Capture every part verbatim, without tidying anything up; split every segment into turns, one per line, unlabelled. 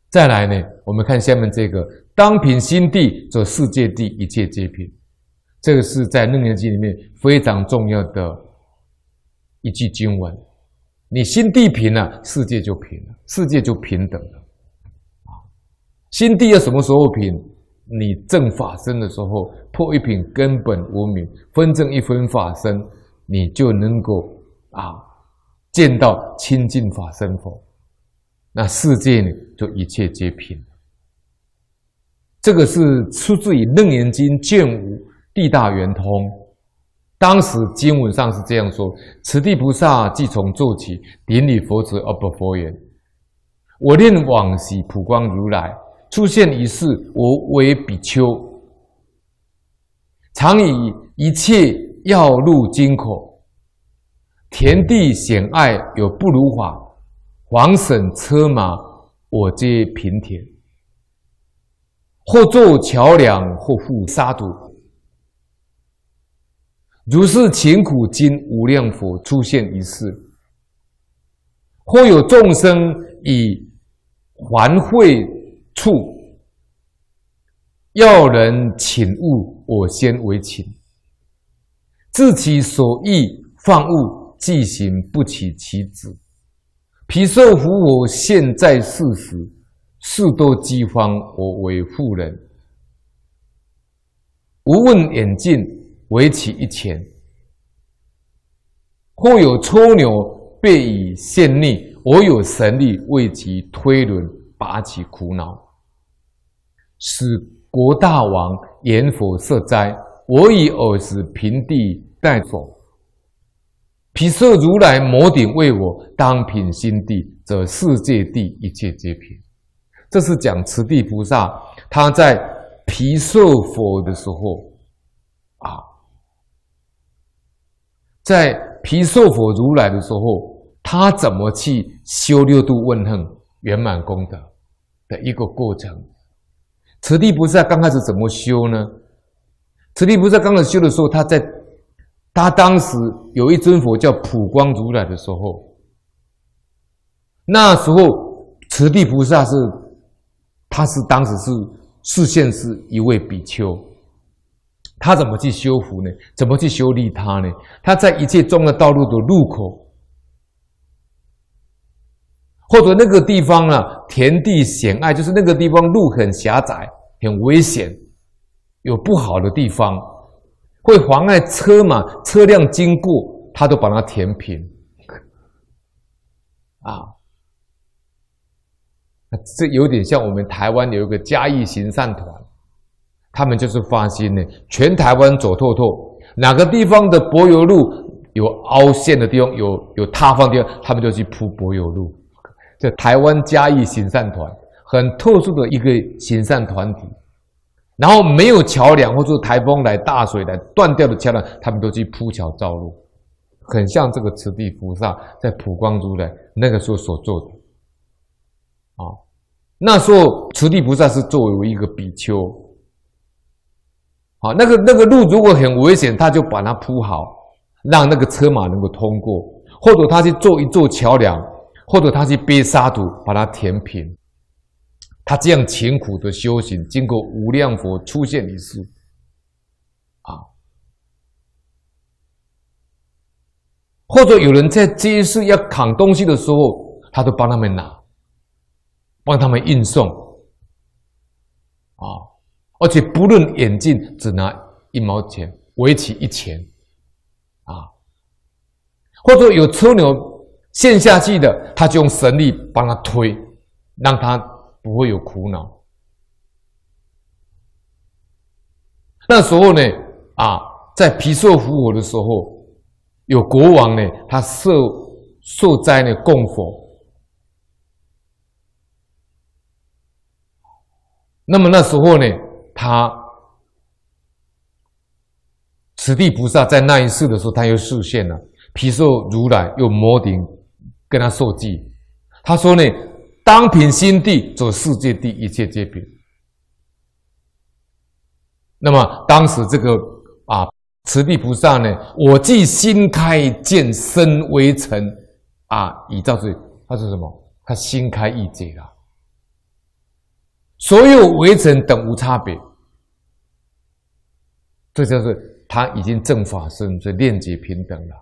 再来呢，我们看下面这个：当品心地，则世界地，一切皆平。这个是在《楞严经》里面非常重要的一句经文。你心地平了，世界就平了，世界就平等了。心地要什么时候平？你正法身的时候，破一品根本无明，分正一分法身，你就能够啊见到清净法身佛。那世界呢，就一切皆平。这个是出自于《楞严经》卷五地大圆通。当时经文上是这样说：此地菩萨即从做起，顶礼佛子而不佛言：我念往昔普光如来出现一世，我为比丘，常以一切要路经口，田地险隘有不如法，黄绳车马我皆平田，或作桥梁，或覆沙土。如是勤苦经无量佛出现一世，或有众生以还会处，要人请勿，我先为请。自其所意放物，即行不起其止。毗舍服我现在世时，事多饥荒，我为妇人。无问眼镜，为其一钱。或有抽牛，被以陷逆，我有神力为其推轮，拔其苦恼。使国大王言佛设斋，我以尔时平地待否。毗舍如来摩顶为我，当品心地，则世界地一切皆平。这是讲持地菩萨他在毗舍佛的时候啊，在毗舍佛如来的时候，他怎么去修六度问恨圆满功德的一个过程。持地菩萨刚开始怎么修呢？持地菩萨刚开始修的时候，他在他当时有一尊佛叫普光如来的时候，那时候持地菩萨是他是当时是示现是一位比丘。他怎么去修福呢？怎么去修利他呢？他在一切重要道路的路口，或者那个地方啊，田地险隘，就是那个地方路很狭窄、很危险，有不好的地方，会妨碍车马、车辆经过，他都把它填平。啊，这有点像我们台湾有一个嘉义行善团。他们就是发心呢，全台湾走透透，哪个地方的柏油路有凹陷的地方，有有塌方的地方，他们就去铺柏油路。这台湾嘉义行善团很特殊的一个行善团体。然后没有桥梁，或者台风来、大水来断掉的桥梁，他们都去铺桥造路，很像这个持地菩萨在普光如来那个时候所做的。啊，那时候持地菩萨是作为一个比丘。好，那个那个路如果很危险，他就把它铺好，让那个车马能够通过，或者他去做一座桥梁，或者他去背沙土把它填平。他这样勤苦的修行，经过无量佛出现一世，啊，或者有人在街市要扛东西的时候，他都帮他们拿，帮他们运送，啊。而且不论眼镜，只拿一毛钱，为期一钱，啊，或者有车牛陷下去的，他就用神力帮他推，让他不会有苦恼。那时候呢，啊，在毗舍服我的时候，有国王呢，他受受灾呢供佛，那么那时候呢。他持地菩萨在那一世的时候，他又示现了，毗舍如来又摩顶跟他受记。他说呢：“当品心地，则世界地一切皆平。”那么当时这个啊，持地菩萨呢，我既心开见身为尘啊，以照这他是什么？他心开意解了。 所有微尘等无差别。这就是他已经正法身，所以链接平等了。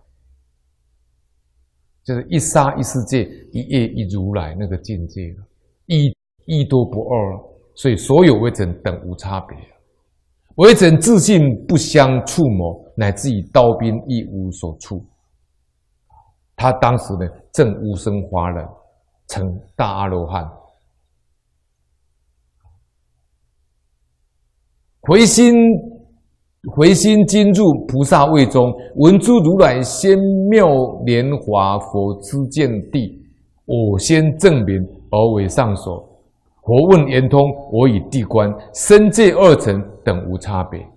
就是一沙一世界，一叶一如来那个境界了，一一多不二，所以所有微尘等无差别。微尘自性不相触谋，乃至于刀兵亦无所触。他当时呢，正无生法忍，成大阿罗汉。回心回心经入菩萨位中，闻诸如来仙妙莲华佛知见地，我先证明而为上首。佛问圆通，我以地观，身界二尘等无差别。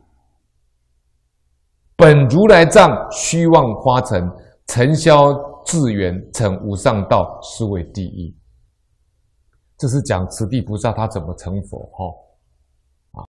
本如来藏虚妄花尘，尘消自圆，成无上道，是为第一。这是讲慈地菩萨他怎么成佛哈。